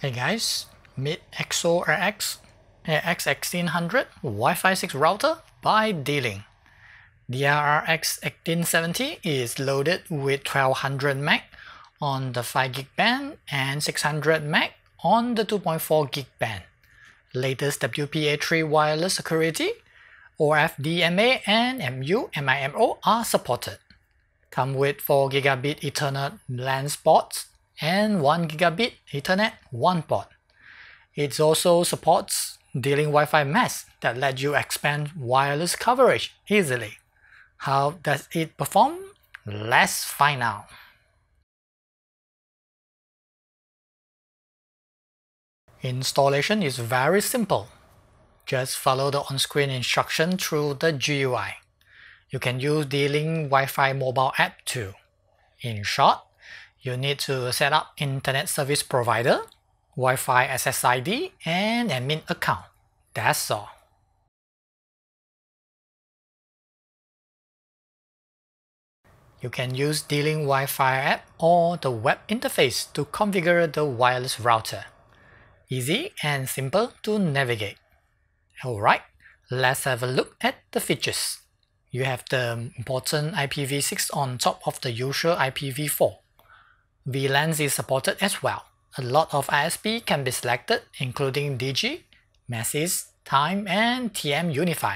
Hey guys, meet EXO AX AX1800 Wi-Fi 6 router by D-Link. DIR-X1870 is loaded with 1200 MB on the 5 GB band and 600 MB on the 2.4 GB band. Latest WPA3 wireless security, OFDMA and MU-MIMO are supported. Come with 4 Gigabit Ethernet LAN ports and 1 Gigabit Ethernet WAN port. It also supports D-Link WiFi Mesh that lets you expand wireless coverage easily. How does it perform? Let's find out. Installation is very simple. Just follow the on-screen instruction through the GUI. You can use D-Link Wi-Fi mobile app too. In short, you need to set up Internet Service Provider, Wi-Fi SSID, and admin account. That's all. You can use D-Link Wi-Fi app or the web interface to configure the wireless router. Easy and simple to navigate. Alright, let's have a look at the features. You have the important IPv6 on top of the usual IPv4. VLANs is supported as well. A lot of ISP can be selected, including DG, Masses, Time, and TM Unify.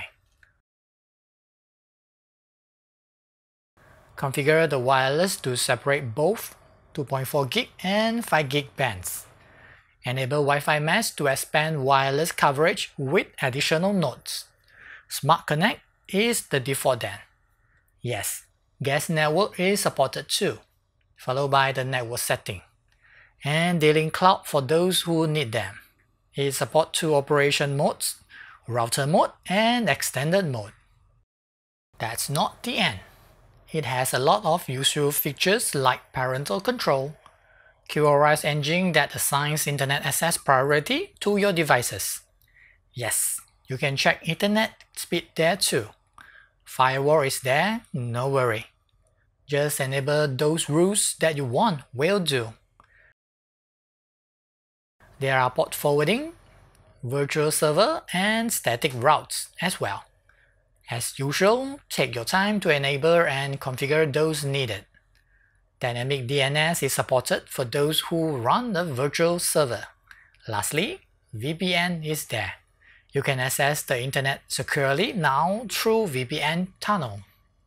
Configure the wireless to separate both 2.4 GB and 5 GB bands. Enable Wi-Fi Mesh to expand wireless coverage with additional nodes. Smart Connect is the default then. Yes, guest network is supported too, followed by the network setting. And D-Link Cloud for those who need them. It supports 2 operation modes, router mode and extended mode. That's not the end. It has a lot of useful features like parental control, QoS engine that assigns internet access priority to your devices. Yes, you can check internet speed there too. Firewall is there, no worry. Just enable those rules that you want will do. There are port forwarding, virtual server, and static routes as well. As usual, take your time to enable and configure those needed. Dynamic DNS is supported for those who run the virtual server. Lastly, VPN is there. You can access the internet securely now through VPN tunnel.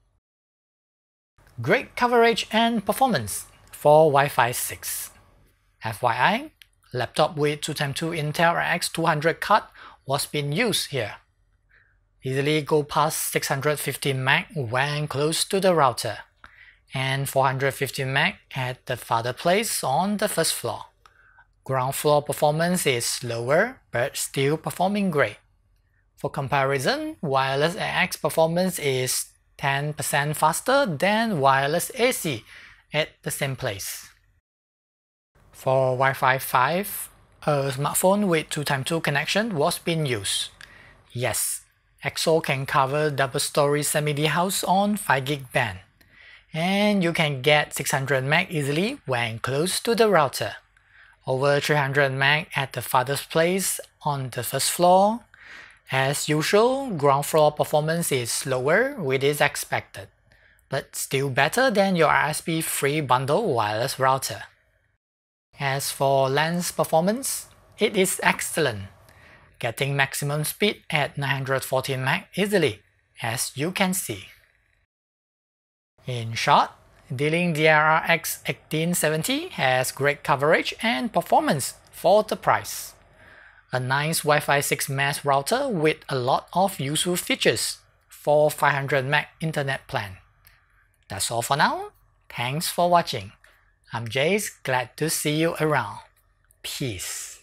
Great coverage and performance for Wi-Fi 6. FYI, laptop with 2x2 Intel RX200 card was being used here. Easily go past 650 MB when close to the router, and 450 MB at the farther place on the first floor. Ground floor performance is slower but still performing great. For comparison, wireless AX performance is 10% faster than wireless AC at the same place. For Wi-Fi 5, a smartphone with 2x2 connection was being used. Yes, EXO can cover double-story semi-D house on 5 GB band. And you can get 600 MB easily when close to the router. Over 300 MB at the farthest place on the first floor. As usual, ground floor performance is slower, which is expected, but still better than your ISP free bundle wireless router. As for LAN's performance, it is excellent, getting maximum speed at 940 MB easily, as you can see. In short, D-Link DIR-X1870 has great coverage and performance for the price. A nice Wi-Fi 6 mesh router with a lot of useful features for 500 MB internet plan. That's all for now. Thanks for watching. I'm Jace, glad to see you around. Peace.